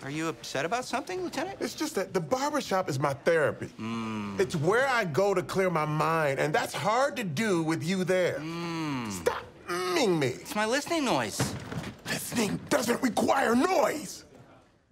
Are you upset about something, Lieutenant? It's just that the barbershop is my therapy. It's where I go to clear my mind, and that's hard to do with you there. Stop me. It's my listening noise. Listening doesn't require noise.